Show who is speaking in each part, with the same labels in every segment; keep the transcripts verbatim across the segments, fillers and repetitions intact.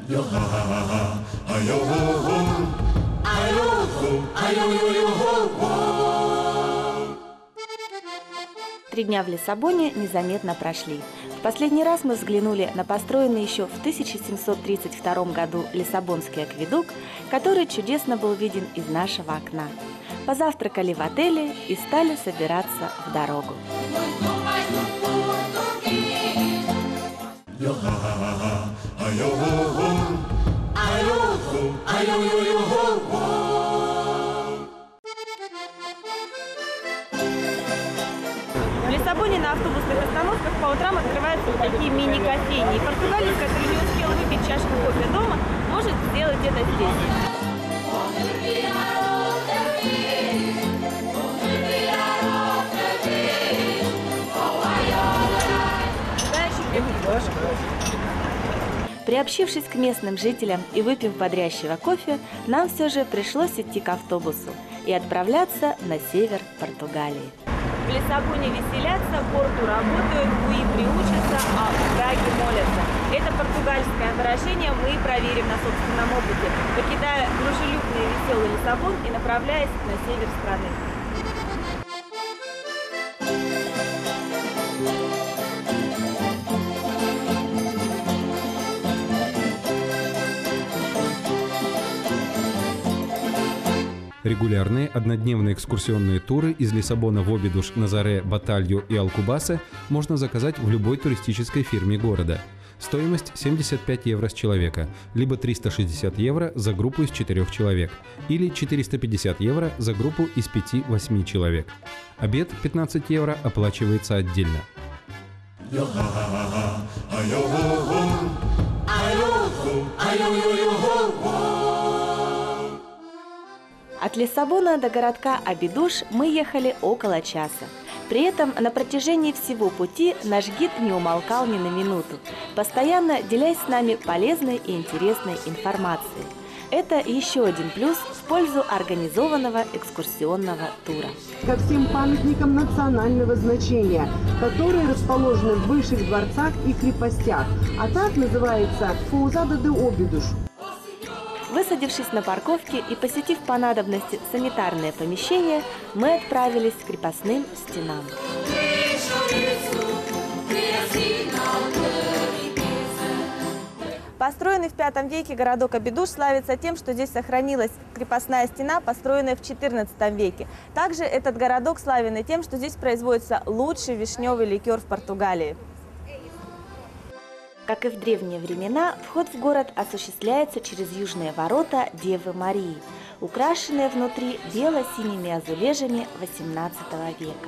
Speaker 1: Три дня в Лиссабоне незаметно прошли. В последний раз мы взглянули на построенный еще в тысяча семьсот тридцать втором году Лиссабонский акведук, который чудесно был виден из нашего окна. Позавтракали в отеле и стали собираться в дорогу. В Лиссабоне на автобусных остановках по утрам открываются вот такие мини-кофейни. И португалец, который не успел выпить чашку кофе дома, может сделать это здесь. Приобщившись к местным жителям и выпив бодрящего кофе, нам все же пришлось идти к автобусу и отправляться на север Португалии. В Лиссабоне веселятся, в Порту работают, в Буи приучатся, а в Праге молятся. Это португальское выражение мы проверим на собственном опыте, покидая дружелюбный и веселый Лиссабон и направляясь на север страны.
Speaker 2: Регулярные однодневные экскурсионные туры из Лиссабона в Обидуш, Назаре, Баталью и Алкубасе можно заказать в любой туристической фирме города. Стоимость семьдесят пять евро с человека, либо триста шестьдесят евро за группу из четырех человек, или четыреста пятьдесят евро за группу из пяти-восьми человек. Обед пятнадцать евро оплачивается отдельно.
Speaker 1: От Лиссабона до городка Обидуш мы ехали около часа. При этом на протяжении всего пути наш гид не умолкал ни на минуту, постоянно делясь с нами полезной и интересной информацией. Это еще один плюс в пользу организованного экскурсионного тура.
Speaker 3: Ко всем памятникам национального значения, которые расположены в бывших дворцах и крепостях, а так называется Поузада де Обидуш.
Speaker 1: Высадившись на парковке и посетив по надобности санитарное помещение, мы отправились к крепостным стенам. Построенный в пятом веке городок Обидуш славится тем, что здесь сохранилась крепостная стена, построенная в четырнадцатом веке. Также этот городок славен и тем, что здесь производится лучший вишневый ликер в Португалии. Как и в древние времена, вход в город осуществляется через южные ворота Девы Марии, украшенные внутри бело-синими азулежами восемнадцатого века.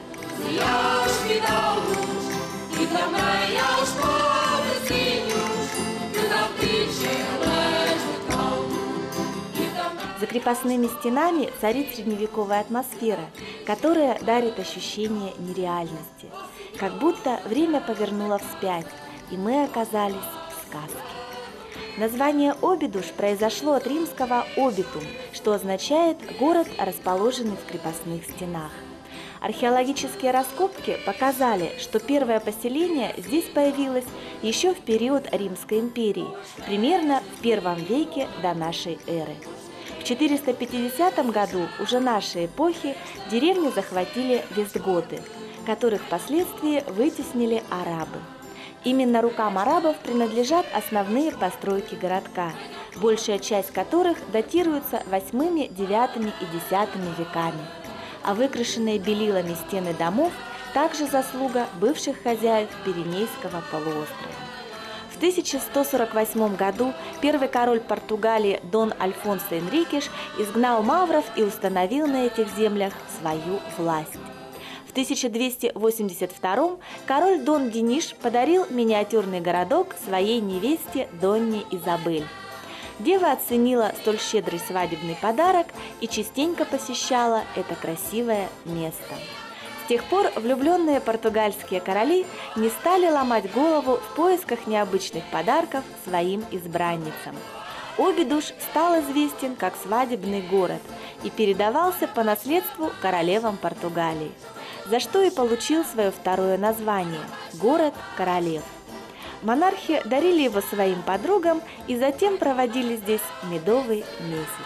Speaker 1: За крепостными стенами царит средневековая атмосфера, которая дарит ощущение нереальности. Как будто время повернуло вспять, и мы оказались в сказке. Название Обидуш произошло от римского «обитум», что означает «город, расположенный в крепостных стенах». Археологические раскопки показали, что первое поселение здесь появилось еще в период Римской империи, примерно в первом веке до нашей эры. В четыреста пятидесятом году уже нашей эпохи деревню захватили вестготы, которых впоследствии вытеснили арабы. Именно рукам арабов принадлежат основные постройки городка, большая часть которых датируется восьмыми, девятыми и десятыми веками. А выкрашенные белилами стены домов также заслуга бывших хозяев Пиренейского полуострова. В тысяча сто сорок восьмом году первый король Португалии Дон Альфонсо Энрикеш изгнал мавров и установил на этих землях свою власть. В тысяча двести восемьдесят втором король Дон Диниш подарил миниатюрный городок своей невесте Донне Изабель. Дева оценила столь щедрый свадебный подарок и частенько посещала это красивое место. С тех пор влюбленные португальские короли не стали ломать голову в поисках необычных подарков своим избранницам. Обидуш стал известен как свадебный город и передавался по наследству королевам Португалии, за что и получил свое второе название – город королев. монархи дарили его своим подругам и затем проводили здесь медовый месяц.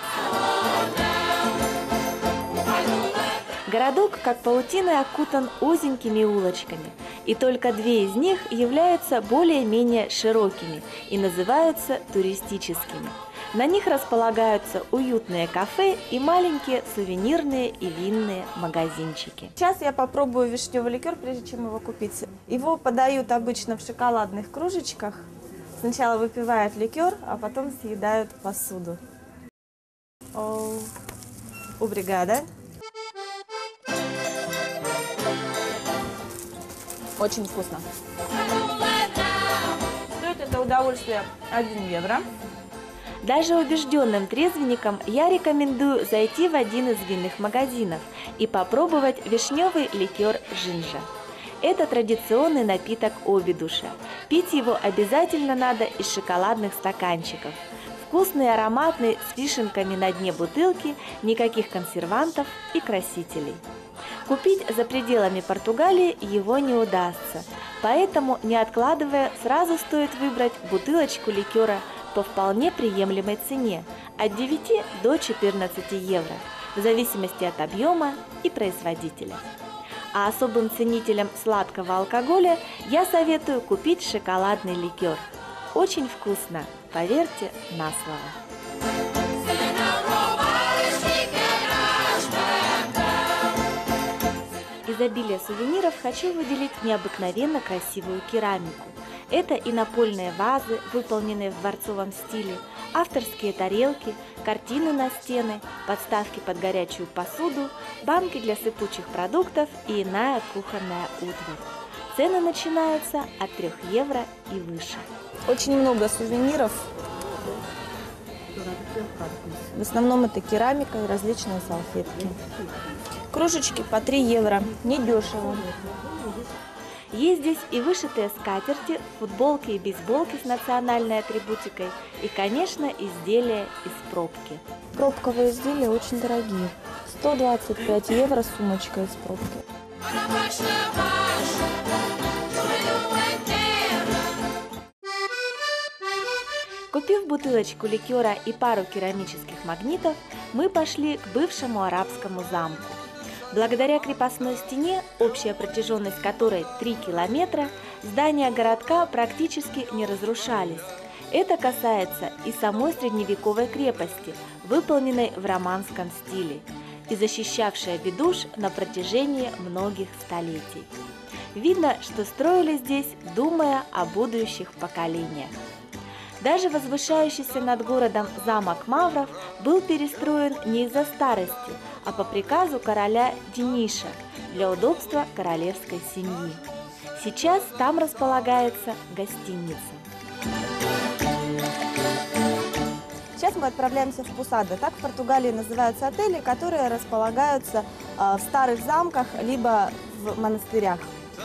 Speaker 1: Городок, как паутиной, окутан узенькими улочками, и только две из них являются более-менее широкими и называются туристическими. На них располагаются уютные кафе и маленькие сувенирные и винные магазинчики.
Speaker 4: Сейчас я попробую вишневый ликер, прежде чем его купить. Его подают обычно в шоколадных кружечках. Сначала выпивают ликер, а потом съедают посуду. О, обригада. Очень вкусно. Стоит это удовольствие один евро.
Speaker 1: Даже убежденным трезвенникам я рекомендую зайти в один из винных магазинов и попробовать вишневый ликер Жинжа. Это традиционный напиток Обидуша. Пить его обязательно надо из шоколадных стаканчиков. Вкусный, ароматный, с вишенками на дне бутылки, никаких консервантов и красителей. Купить за пределами Португалии его не удастся, поэтому, не откладывая, сразу стоит выбрать бутылочку ликера по вполне приемлемой цене от девяти до четырнадцати евро, в зависимости от объема и производителя. А особым ценителям сладкого алкоголя я советую купить шоколадный ликер. Очень вкусно, поверьте на слово. Из обилия сувениров хочу выделить необыкновенно красивую керамику. Это и напольные вазы, выполненные в дворцовом стиле, авторские тарелки, картины на стены, подставки под горячую посуду, банки для сыпучих продуктов и иная кухонная утварь. Цены начинаются от трёх евро и выше.
Speaker 4: Очень много сувениров. В основном это керамика и различные салфетки. Кружечки по три евро. Недешево.
Speaker 1: Есть здесь и вышитые скатерти, футболки и бейсболки с национальной атрибутикой и, конечно, изделия из пробки.
Speaker 4: Пробковые изделия очень дорогие. сто двадцать пять евро сумочка из пробки.
Speaker 1: Купив бутылочку ликера и пару керамических магнитов, мы пошли к бывшему арабскому замку. Благодаря крепостной стене, общая протяженность которой три километра, здания городка практически не разрушались. Это касается и самой средневековой крепости, выполненной в романском стиле, и защищавшей Обидуш на протяжении многих столетий. Видно, что строили здесь, думая о будущих поколениях. Даже возвышающийся над городом замок Мавров был перестроен не из-за старости, а по приказу короля Дениша для удобства королевской семьи. Сейчас там располагается гостиница.
Speaker 4: Сейчас мы отправляемся в Пусада. Так в Португалии называются отели, которые располагаются в старых замках либо в монастырях.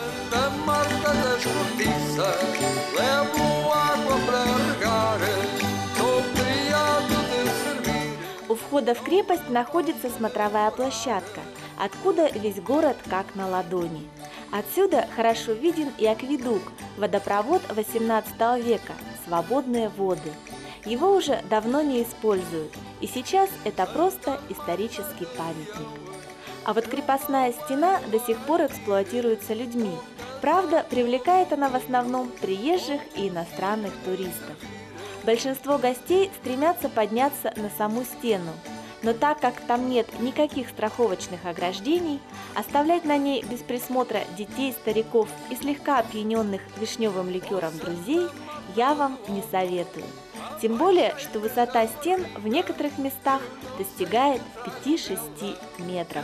Speaker 1: У входа в крепость находится смотровая площадка, откуда весь город как на ладони. Отсюда хорошо виден и акведук, водопровод восемнадцатого века, свободные воды. Его уже давно не используют, и сейчас это просто исторический памятник. А вот крепостная стена до сих пор эксплуатируется людьми. Правда, привлекает она в основном приезжих и иностранных туристов. Большинство гостей стремятся подняться на саму стену, но так как там нет никаких страховочных ограждений, оставлять на ней без присмотра детей, стариков и слегка опьяненных вишневым ликером друзей я вам не советую. Тем более, что высота стен в некоторых местах достигает пяти-шести метров.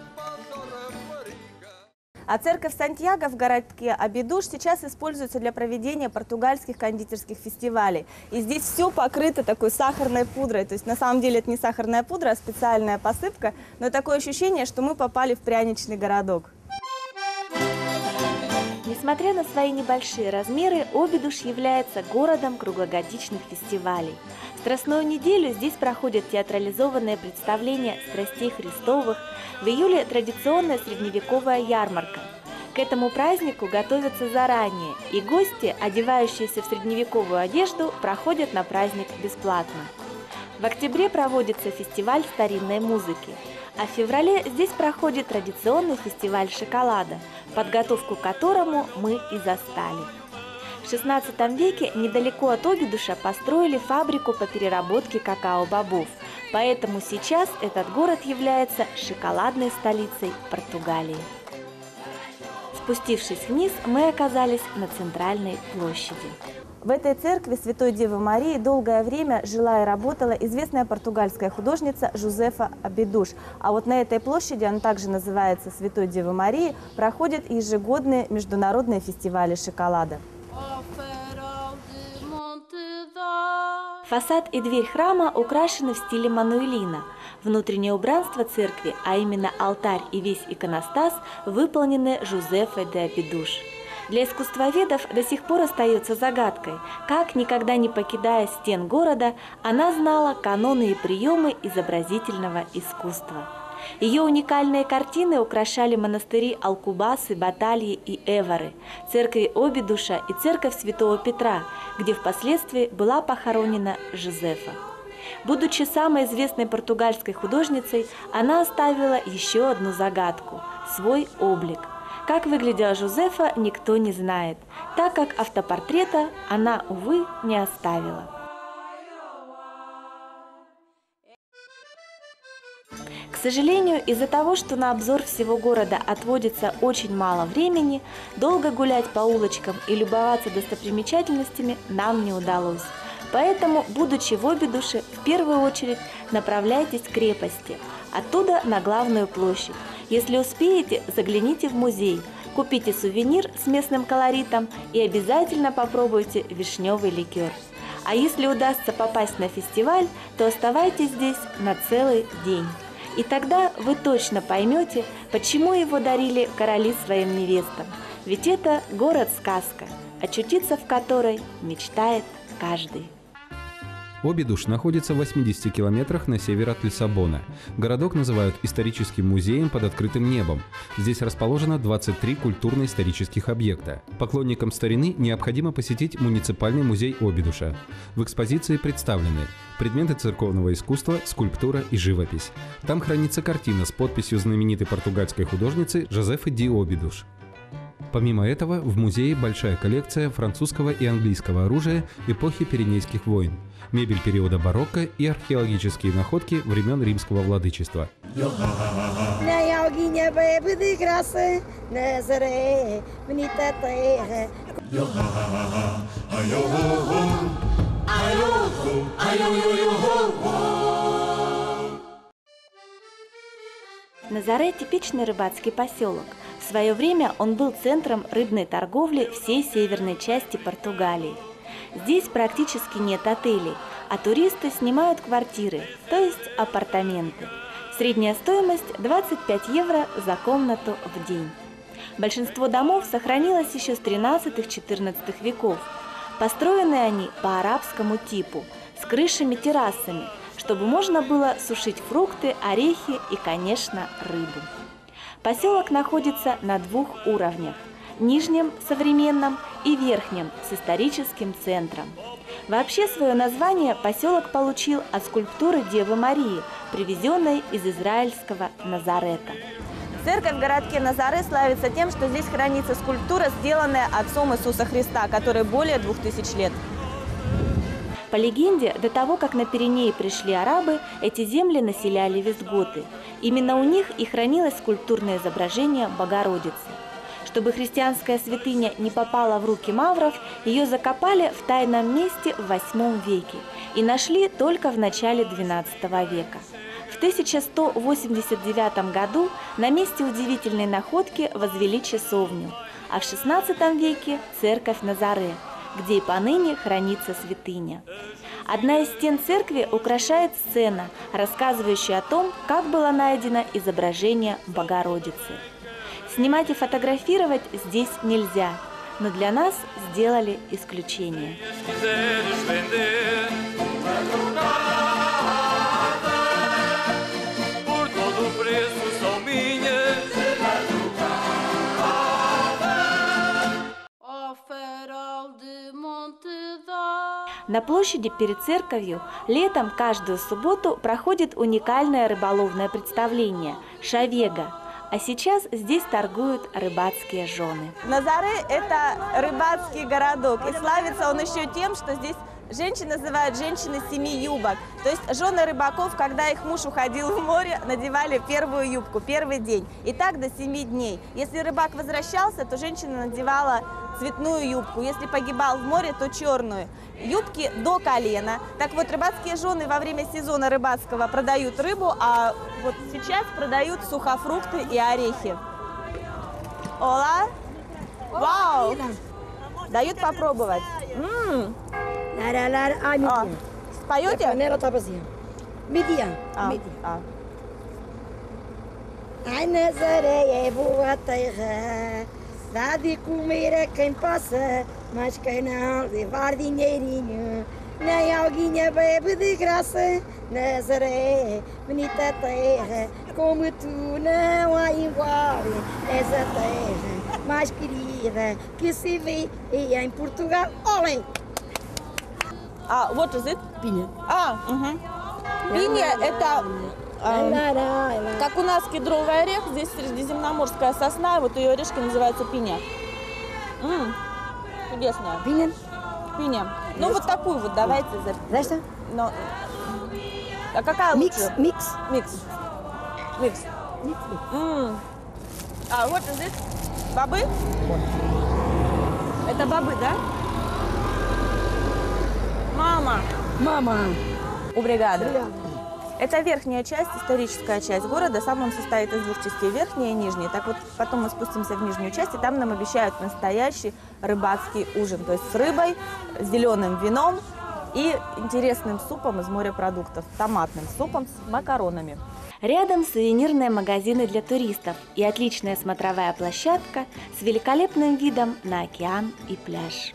Speaker 4: А церковь Сантьяго в городке Обидуш сейчас используется для проведения португальских кондитерских фестивалей. И здесь все покрыто такой сахарной пудрой. То есть на самом деле это не сахарная пудра, а специальная посыпка. Но такое ощущение, что мы попали в пряничный городок.
Speaker 1: Несмотря на свои небольшие размеры, Обидуш является городом круглогодичных фестивалей. В Страстную неделю здесь проходят театрализованные представления страстей Христовых, в июле традиционная средневековая ярмарка. К этому празднику готовятся заранее, и гости, одевающиеся в средневековую одежду, проходят на праздник бесплатно. В октябре проводится фестиваль старинной музыки, а в феврале здесь проходит традиционный фестиваль шоколада, подготовку к которому мы и застали. В шестнадцатом веке недалеко от Обидуша построили фабрику по переработке какао-бобов, поэтому сейчас этот город является шоколадной столицей Португалии. Спустившись вниз, мы оказались на центральной площади.
Speaker 4: В этой церкви Святой Девы Марии долгое время жила и работала известная португальская художница Жозефа Абидуш. А вот на этой площади, она также называется Святой Девы Марии, проходят ежегодные международные фестивали шоколада.
Speaker 1: Фасад и дверь храма украшены в стиле мануэлина. Внутреннее убранство церкви, а именно алтарь и весь иконостас, выполнены Жозефой де Абидуш. Для искусствоведов до сих пор остается загадкой, как, никогда не покидая стен города, она знала каноны и приемы изобразительного искусства. Ее уникальные картины украшали монастыри Алкубасы, Батальи и Эвары, церкви Обидуша и церковь Святого Петра, где впоследствии была похоронена Жозефа. Будучи самой известной португальской художницей, она оставила еще одну загадку – свой облик. Как выглядела Жозефа, никто не знает, так как автопортрета она, увы, не оставила. К сожалению, из-за того, что на обзор всего города отводится очень мало времени, долго гулять по улочкам и любоваться достопримечательностями нам не удалось. Поэтому, будучи в Обидуше, в первую очередь направляйтесь к крепости, оттуда на главную площадь. Если успеете, загляните в музей, купите сувенир с местным колоритом и обязательно попробуйте вишневый ликер. А если удастся попасть на фестиваль, то оставайтесь здесь на целый день. И тогда вы точно поймете, почему его дарили короли своим невестам. Ведь это город-сказка, очутиться в которой мечтает каждый.
Speaker 2: Обидуш находится в восьмидесяти километрах на север от Лиссабона. Городок называют историческим музеем под открытым небом. Здесь расположено двадцать три культурно-исторических объекта. Поклонникам старины необходимо посетить муниципальный музей Обидуша. В экспозиции представлены предметы церковного искусства, скульптура и живопись. Там хранится картина с подписью знаменитой португальской художницы Жозефы де Обидуш. Помимо этого, в музее большая коллекция французского и английского оружия эпохи Пиренейских войн, мебель периода барокко и археологические находки времен римского владычества.
Speaker 1: Назаре – типичный рыбацкий поселок. В свое время он был центром рыбной торговли всей северной части Португалии. Здесь практически нет отелей, а туристы снимают квартиры, то есть апартаменты. Средняя стоимость – двадцать пять евро за комнату в день. Большинство домов сохранилось еще с тринадцатого-четырнадцатого веков. Построены они по арабскому типу, с крышами-террасами, чтобы можно было сушить фрукты, орехи и, конечно, рыбу. Поселок находится на двух уровнях – нижнем, современном, и верхнем, с историческим центром. Вообще свое название поселок получил от скульптуры Девы Марии, привезенной из израильского Назарета.
Speaker 4: Церковь в городке Назаре славится тем, что здесь хранится скульптура, сделанная отцом Иисуса Христа, которой более двух тысяч лет.
Speaker 1: По легенде, до того, как на Пиренеи пришли арабы, эти земли населяли вестготы. Именно у них и хранилось скульптурное изображение Богородицы. Чтобы христианская святыня не попала в руки мавров, ее закопали в тайном месте в восьмом веке и нашли только в начале двенадцатого века. В тысяча сто восемьдесят девятом году на месте удивительной находки возвели часовню, а в шестнадцатом веке – церковь Назаре, где и поныне хранится святыня. Одна из стен церкви украшает сцена, рассказывающая о том, как было найдено изображение Богородицы. Снимать и фотографировать здесь нельзя, но для нас сделали исключение. На площади перед церковью летом каждую субботу проходит уникальное рыболовное представление – шавега. А сейчас здесь торгуют рыбацкие жены.
Speaker 4: Назаре – это рыбацкий городок, и славится он еще тем, что здесь женщин называют женщины семи юбок. То есть жены рыбаков, когда их муж уходил в море, надевали первую юбку, первый день. И так до семи дней. Если рыбак возвращался, то женщина надевала цветную юбку. Если погибал в море, то черную. Юбки до колена. Так вот, рыбацкие жены во время сезона рыбацкого продают рыбу, а вот сейчас продают сухофрукты и орехи. Ола! Вау! Дают попробовать. М-м. А, споете?
Speaker 5: Медиа.
Speaker 4: А, а.
Speaker 5: Ai Nazaré é boa terra, dá de comer a quem possa, mas quem não levar dinheirinho, nem alguinha bebe de graça. Nazaré, bonita terra, como tu não há igual, és a terra mais querida que se vê em Portugal. Olé!
Speaker 4: А, what is it?
Speaker 5: Пиня.
Speaker 4: А, угу. Пинья – это, э, как у нас кедровый орех, здесь средиземноморская сосна, вот ее орешки называются пинья. М-м, чудесная.
Speaker 5: Пиня.
Speaker 4: Пинья. Ну, вот такую вот давайте.
Speaker 5: Знаешь что?
Speaker 4: Но... А какая
Speaker 5: Микс,
Speaker 4: лучше?
Speaker 5: микс.
Speaker 4: Микс. Микс.
Speaker 5: Микс.
Speaker 4: М. А, what is it? Бобы? Это бобы, да? Мама.
Speaker 5: Мама.
Speaker 4: Убригада. Это верхняя часть, историческая часть города. Сам он состоит из двух частей, верхняя и нижняя. Так вот, потом мы спустимся в нижнюю часть, и там нам обещают настоящий рыбацкий ужин. То есть с рыбой, зеленым вином и интересным супом из морепродуктов, томатным супом с макаронами.
Speaker 1: Рядом сувенирные магазины для туристов и отличная смотровая площадка с великолепным видом на океан и пляж.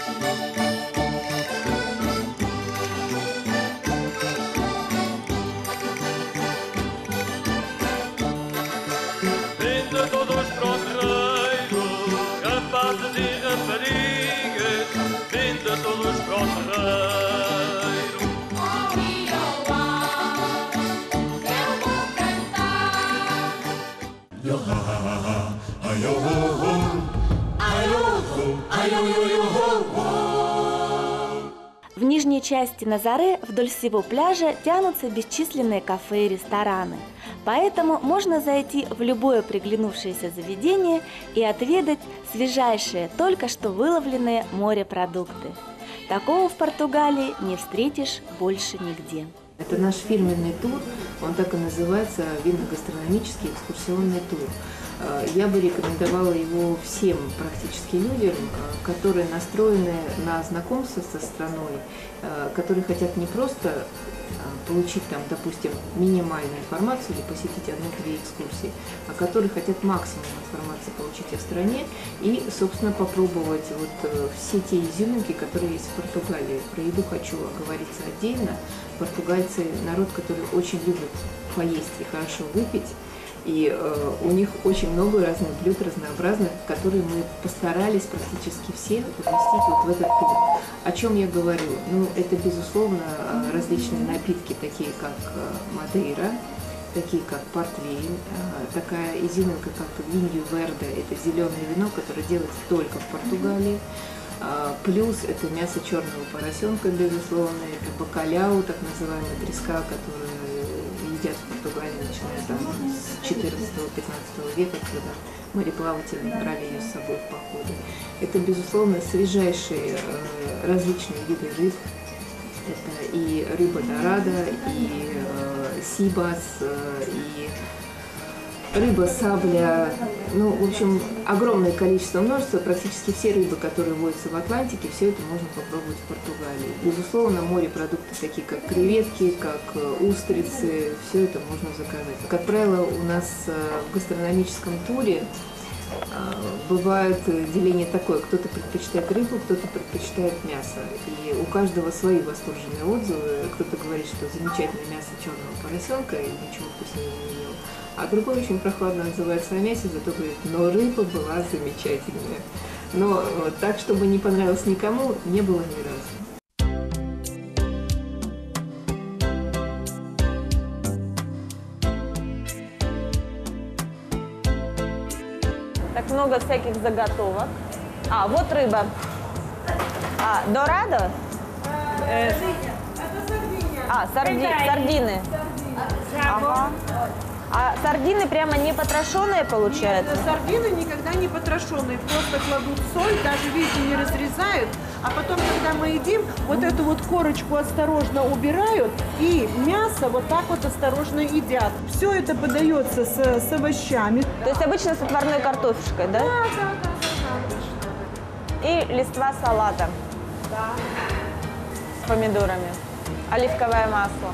Speaker 1: В нижней части Назаре вдоль всего пляжа тянутся бесчисленные кафе и рестораны. Поэтому можно зайти в любое приглянувшееся заведение и отведать свежайшие, только что выловленные морепродукты. Такого в Португалии не встретишь больше нигде.
Speaker 6: Это наш фирменный тур, он так и называется, винно-гастрономический экскурсионный тур. Я бы рекомендовала его всем практически людям, которые настроены на знакомство со страной, которые хотят не просто получить там, допустим, минимальную информацию или посетить одну-две экскурсии, а которые хотят максимум информации получить о стране и, собственно, попробовать вот все те изюминки, которые есть в Португалии. Про еду хочу оговориться отдельно. Португальцы – народ, который очень любит поесть и хорошо выпить. И э, у них очень много разных блюд, разнообразных, которые мы постарались практически все поместить вот в этот тур. О чем я говорю? Ну, это, безусловно, различные напитки, такие как Мадейра, такие как портвейн, такая изюминка, как винью верде, это зеленое вино, которое делается только в Португалии. Плюс это мясо черного поросенка, безусловно, это бакаляу, так называемая треска, которую едят в Португалии, начиная там с четырнадцатого-пятнадцатого века, когда мореплаватели брали ее с собой в походы. Это, безусловно, свежайшие э, различные виды рыб. Это и рыба дорадо, и э, сибас, э, и рыба сабля. Ну, в общем, огромное количество, множество, практически все рыбы, которые водятся в Атлантике, все это можно попробовать в Португалии. Безусловно, морепродукты, такие как креветки, как устрицы, все это можно заказать. Как правило, у нас в гастрономическом туре бывает деление такое: кто-то предпочитает рыбу, кто-то предпочитает мясо. И у каждого свои восторженные отзывы. Кто-то говорит, что замечательное мясо черного поросенка и ничего вкуснее не ел. А другой очень прохладно отзывается о мясе, зато говорит: но рыба была замечательная. Но так, чтобы не понравилось никому, не было ни разу.
Speaker 4: много всяких заготовок. А, вот рыба. А, дорадо? Э, а, сарди, сардины. Ага. А сардины прямо не потрошенные получаются?
Speaker 3: Сардины никогда не потрошенные, просто кладут соль, даже, видите, не разрезают, а потом, когда мы едим, вот эту вот корочку осторожно убирают, и мясо вот так вот осторожно едят. Все это подается с, с овощами.
Speaker 4: То есть обычно с отварной картошечкой, да?
Speaker 3: Да, да, да, да,
Speaker 4: И листва салата.
Speaker 3: да.
Speaker 4: С помидорами. Оливковое масло.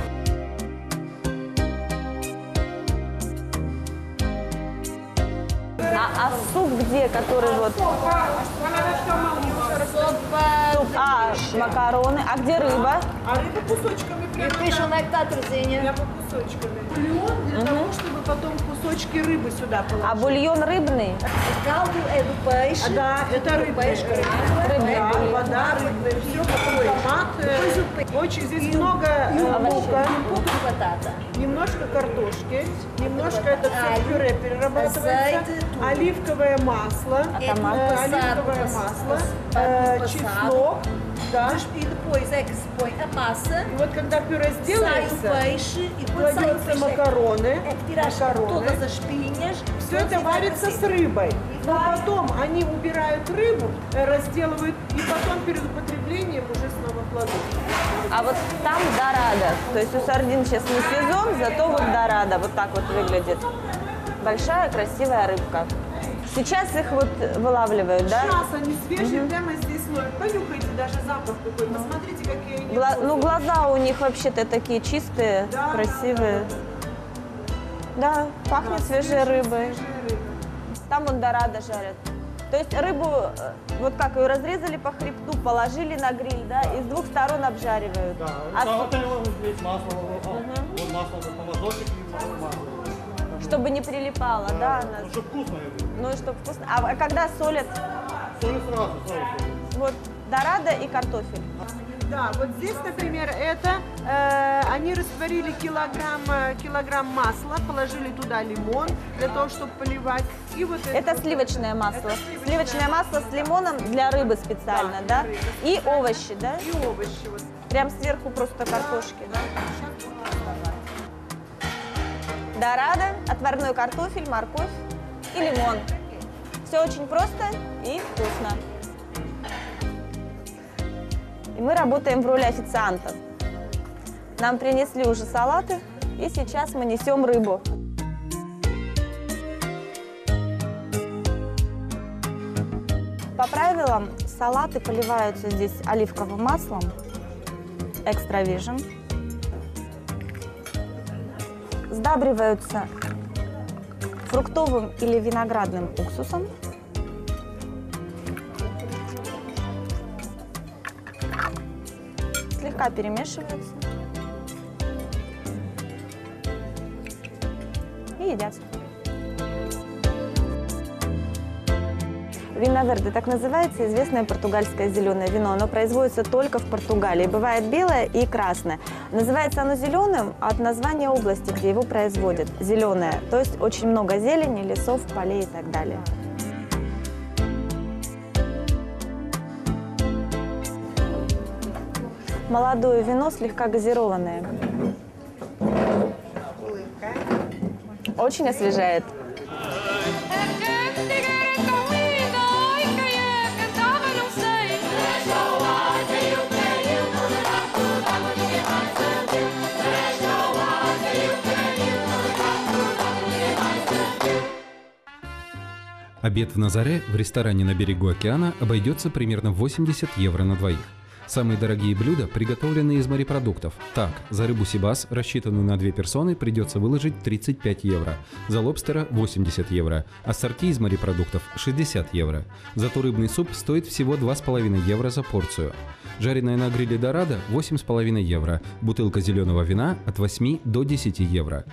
Speaker 4: А, а суп где, который вот... Суп, а, макароны. А где рыба?
Speaker 3: А рыба кусочками прямо.
Speaker 5: Пришел на
Speaker 3: Прямо кусочками. Бульон для
Speaker 4: Угу.
Speaker 3: того, чтобы потом кусочки рыбы сюда положить.
Speaker 4: А бульон рыбный?
Speaker 5: caldo é do peixe.
Speaker 3: А, да, это рыбная.
Speaker 4: Рыбный
Speaker 3: Да,
Speaker 4: бульон.
Speaker 3: вода рыбная, все, потом томат. э, Очень здесь много э, лука,
Speaker 5: Um pouco de batata.
Speaker 3: немножко картошки, немножко это все
Speaker 5: Alho,
Speaker 3: пюре перерабатывается,
Speaker 5: azeite, tudo.
Speaker 3: оливковое масло,
Speaker 5: É
Speaker 4: томат.
Speaker 3: э,
Speaker 5: tudo passado,
Speaker 3: оливковое
Speaker 5: pass-
Speaker 3: масло,
Speaker 5: pass-
Speaker 3: э,
Speaker 5: passado.
Speaker 3: чеснок, да.
Speaker 5: E depois é que se põe a massa,
Speaker 3: И вот когда пюре
Speaker 5: sai o
Speaker 3: сделается,
Speaker 5: peixe e quando sai o
Speaker 3: кладется
Speaker 5: peixe é
Speaker 3: макароны,
Speaker 5: é que tiraste
Speaker 3: макароны.
Speaker 5: todas as espinhas.
Speaker 3: Все это варится с рыбой. Но потом они убирают рыбу, э, разделывают и потом перед употреблением уже снова кладут.
Speaker 4: А вот там дорадо. То есть у сардин сейчас не сезон, зато вот дорадо. Вот так вот выглядит. Большая красивая рыбка. Сейчас их вот вылавливают, да?
Speaker 3: Сейчас они свежие, прямо здесь ловят. Понюхайте, даже запах какой. Посмотрите, какие они.
Speaker 4: Гла-
Speaker 3: розовые.
Speaker 4: ну, глаза у них вообще-то такие чистые,
Speaker 3: Да,
Speaker 4: красивые. Да, пахнет
Speaker 3: Да,
Speaker 4: свежей
Speaker 3: свежая,
Speaker 4: рыбой.
Speaker 3: свежая рыба.
Speaker 4: Там вон дорадо жарят. То есть рыбу, э, вот как ее разрезали по хребту, положили на гриль, да, и с двух сторон обжаривают.
Speaker 7: Да,
Speaker 4: А
Speaker 7: да,
Speaker 4: с-
Speaker 7: вот его здесь масло, вот, вот масло, вот помазочек и масло.
Speaker 4: чтобы не прилипало, да, она.
Speaker 7: Ну, чтобы вкусно это.
Speaker 4: Ну и чтобы вкусно. А, а когда солят?
Speaker 7: Соль сразу, сразу.
Speaker 4: Вот дорадо и картофель.
Speaker 3: Да, вот здесь, например, это э, они растворили килограмм, э, килограмм масла, положили туда лимон для того, чтобы поливать. И вот
Speaker 4: Это
Speaker 3: вот-
Speaker 4: сливочное масло.
Speaker 3: Это
Speaker 4: Сливочное масло с лимоном для рыбы специально,
Speaker 3: Да,
Speaker 4: да?
Speaker 3: для рыбы.
Speaker 4: И овощи, да?
Speaker 3: И овощи. Вот.
Speaker 4: Прям сверху просто картошки, да? Дорадо, отварной картофель, морковь и лимон. Все очень просто и вкусно. И мы работаем в роли официантов. Нам принесли уже салаты, и сейчас мы несем рыбу. По правилам, салаты поливаются здесь оливковым маслом, экстра вижен. Сдабриваются фруктовым или виноградным уксусом. Слегка перемешиваются. И едят. Вино верде, так называется известное португальское зеленое вино. Оно производится только в Португалии. Бывает белое и красное. Называется оно зеленым от названия области, где его производят. Зеленое, то есть очень много зелени, лесов, полей и так далее. Молодое вино, слегка газированное. Очень освежает.
Speaker 2: Обед в Назаре в ресторане на берегу океана обойдется примерно в восемьдесят евро на двоих. Самые дорогие блюда приготовлены из морепродуктов. Так, за рыбу сибас, рассчитанную на две персоны, придется выложить тридцать пять евро, за лобстера – восемьдесят евро, ассорти из морепродуктов – шестьдесят евро. Зато рыбный суп стоит всего два с половиной евро за порцию. Жареная на гриле дорадо – восемь с половиной евро, бутылка зеленого вина – от восьми до десяти евро.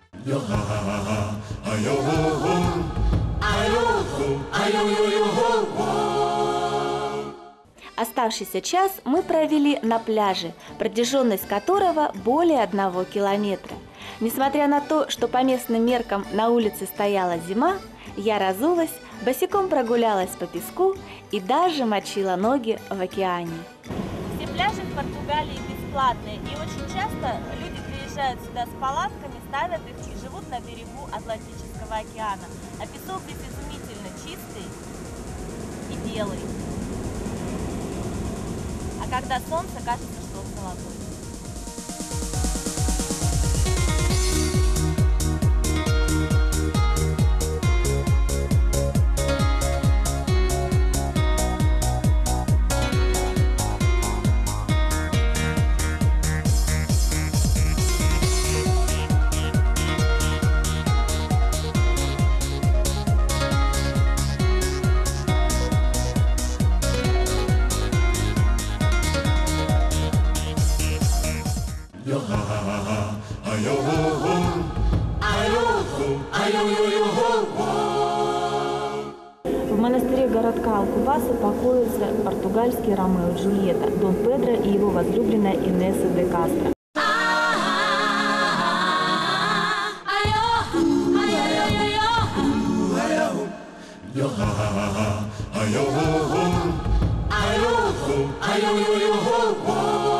Speaker 1: Оставшийся час мы провели на пляже, протяженность которого более одного километра. Несмотря на то, что по местным меркам на улице стояла зима, я разулась, босиком прогулялась по песку и даже мочила ноги в океане. Все пляжи в Португалии бесплатные, и очень часто люди приезжают сюда с палатками, ставят их и живут на берегу Атлантического океана. А песок здесь изумительно чистый и белый. А когда солнце, кажется, что он золотой. В монастыре городка Алкубаса покоятся португальский Ромео и Джульетта, Дон Педро и его возлюбленная Инесса де Кастро.
Speaker 8: Ayo,